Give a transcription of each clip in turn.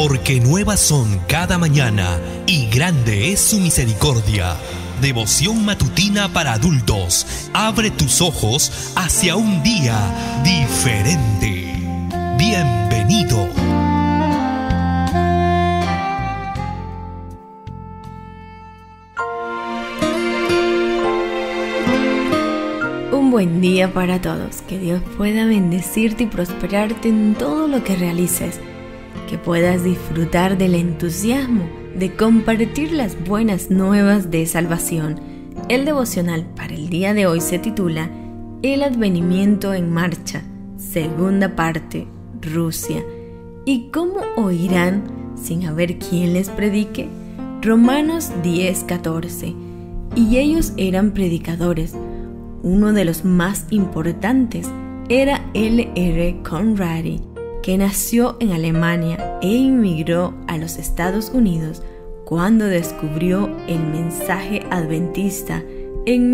porque nuevas son cada mañana y grande es su misericordia. Devoción matutina para adultos. Abre tus ojos hacia un día diferente. Bienvenido. Un buen día para todos. Que Dios pueda bendecirte y prosperarte en todo lo que realices. Que puedas disfrutar del entusiasmo de compartir las buenas nuevas de salvación. El devocional para el día de hoy se titula El advenimiento en marcha, segunda parte, Rusia. ¿Y cómo oirán sin haber quien les predique? Romanos 10:14. Y ellos eran predicadores. Uno de los más importantes era L.R. Conradi, que nació en Alemania e inmigró a los Estados Unidos cuando descubrió el mensaje adventista. En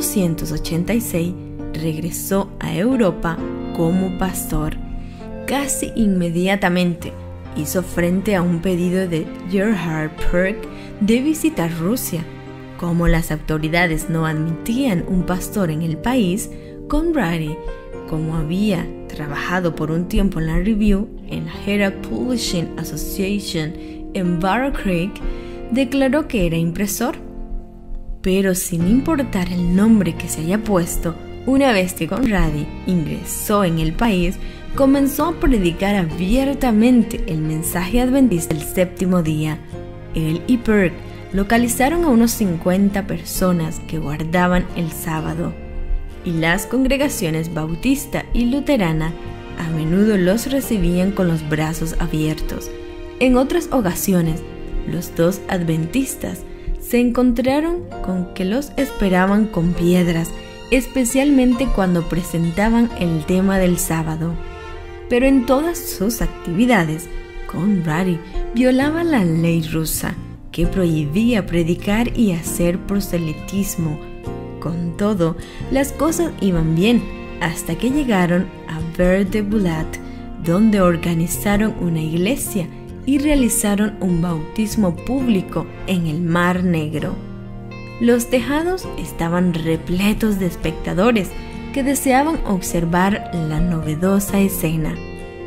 1886 regresó a Europa como pastor. Casi inmediatamente hizo frente a un pedido de Gerhard Perk de visitar Rusia. Como las autoridades no admitían un pastor en el país, Conradi, como había trabajado por un tiempo en la Review, en la Herald Publishing Association en Barrow Creek, declaró que era impresor. Pero sin importar el nombre que se haya puesto, una vez que Conradi ingresó en el país, comenzó a predicar abiertamente el mensaje adventista del séptimo día. Él y Perk localizaron a unos 50 personas que guardaban el sábado, y las congregaciones bautista y luterana a menudo los recibían con los brazos abiertos. En otras ocasiones, los dos adventistas se encontraron con que los esperaban con piedras, especialmente cuando presentaban el tema del sábado. Pero en todas sus actividades, Conradi violaba la ley rusa, que prohibía predicar y hacer proselitismo. Con todo, las cosas iban bien hasta que llegaron a Ver-de-Bulat, donde organizaron una iglesia y realizaron un bautismo público en el Mar Negro. Los tejados estaban repletos de espectadores que deseaban observar la novedosa escena.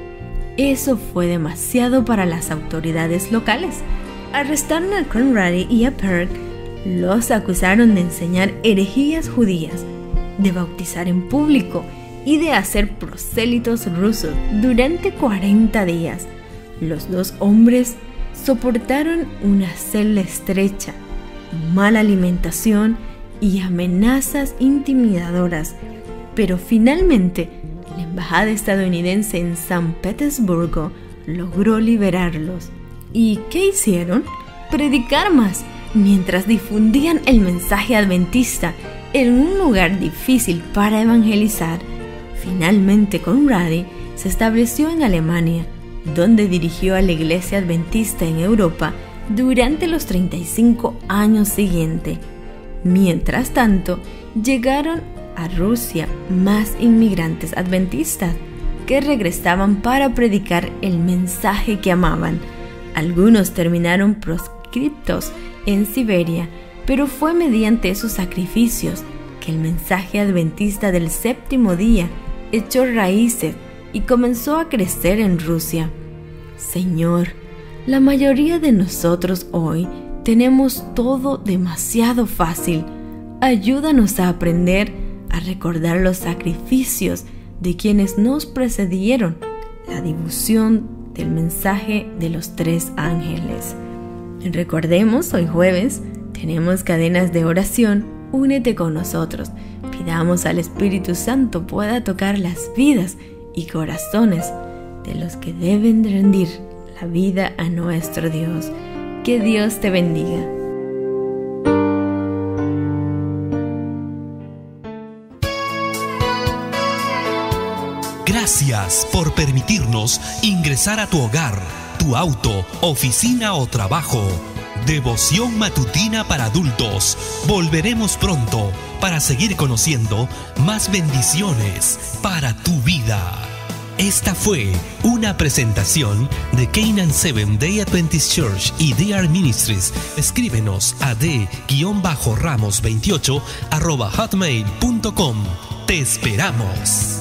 Eso fue demasiado para las autoridades locales. Arrestaron a Conradi y a Perk. Los acusaron de enseñar herejías judías, de bautizar en público y de hacer prosélitos rusos durante 40 días. Los dos hombres soportaron una celda estrecha, mala alimentación y amenazas intimidadoras, pero finalmente la embajada estadounidense en San Petersburgo logró liberarlos. ¿Y qué hicieron? Predicar más mientras difundían el mensaje adventista en un lugar difícil para evangelizar. Finalmente Conradi se estableció en Alemania, donde dirigió a la iglesia adventista en Europa durante los 35 años siguientes. Mientras tanto, llegaron a Rusia más inmigrantes adventistas que regresaban para predicar el mensaje que amaban. Algunos terminaron proscriptos en Siberia, pero fue mediante esos sacrificios que el mensaje adventista del séptimo día echó raíces y comenzó a crecer en Rusia. Señor, la mayoría de nosotros hoy tenemos todo demasiado fácil. Ayúdanos a aprender a recordar los sacrificios de quienes nos precedieron, la difusión del mensaje de los 3 ángeles. Recordemos, hoy jueves tenemos cadenas de oración. Únete con nosotros. Pidamos al Espíritu Santo pueda tocar las vidas y corazones de los que deben rendir la vida a nuestro Dios. Que Dios te bendiga. Gracias por permitirnos ingresar a tu hogar, tu auto, oficina o trabajo. Devoción matutina para adultos. Volveremos pronto para seguir conociendo más bendiciones para tu vida. Esta fue una presentación de Canaan Seventh Day Adventist Church y DR Ministries. Escríbenos a d-ramos28@hotmail.com. ¡Te esperamos!